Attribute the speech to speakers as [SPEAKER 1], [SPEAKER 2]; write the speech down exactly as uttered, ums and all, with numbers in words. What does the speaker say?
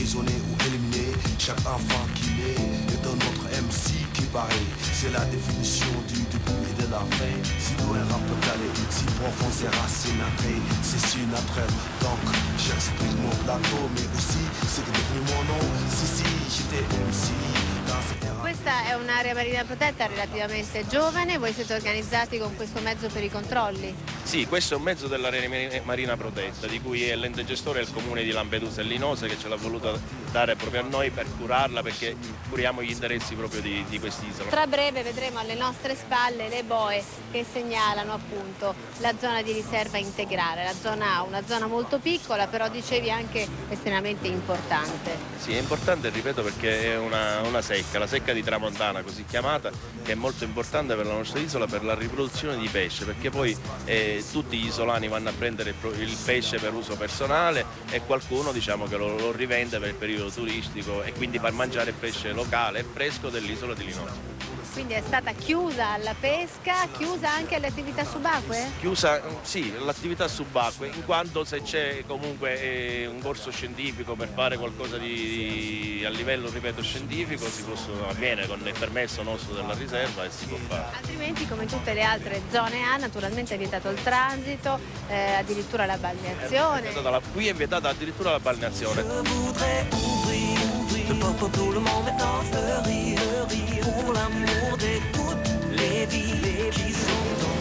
[SPEAKER 1] emprisonner ou éliminer chaque enfant qui naît est un autre M C qui paraît. C'est la définition du début et de la fin. Si loin rap peut aller, si profond ses racines ancrées, c'est si naturel. Donc j'explique mon plateau, mais aussi c'est que devenu mon nom. Si si, j'étais M C.
[SPEAKER 2] Questa è un'area marina protetta relativamente giovane, voi siete organizzati con questo mezzo per i controlli?
[SPEAKER 3] Sì, questo è un mezzo dell'area marina protetta, di cui è l'ente gestore è il comune di Lampedusa e Linosa, che ce l'ha voluto dare proprio a noi per curarla, perché curiamo gli interessi proprio di, di quest'isola.
[SPEAKER 2] Tra breve vedremo alle nostre spalle le boe che segnalano appunto la zona di riserva integrale, la zona A, una zona molto piccola, però dicevi anche estremamente importante.
[SPEAKER 3] Sì, è importante, ripeto, perché è una, una secca, la secca di Tramontana così chiamata, che è molto importante per la nostra isola per la riproduzione di pesce, perché poi eh, tutti gli isolani vanno a prendere il, il pesce per uso personale e qualcuno, diciamo, che lo, lo rivende per il periodo turistico e quindi per mangiare il pesce locale e fresco dell'isola di Linosa.
[SPEAKER 2] Quindi è stata chiusa alla pesca, chiusa anche alle attività subacquee?
[SPEAKER 3] Chiusa, sì, l'attività subacquea, in quanto se c'è comunque eh, un corso scientifico per fare qualcosa di, a livello, ripeto, scientifico, si possono, avviene con il permesso nostro della riserva e si può fare.
[SPEAKER 2] Altrimenti, come tutte le altre zone A, naturalmente è vietato il transito, eh, addirittura la balneazione.
[SPEAKER 3] È la, qui è vietata addirittura la balneazione.
[SPEAKER 4] Le pop pour tout le monde maintenant fleurit, fleurit pour l'amour de toutes les vies qui sont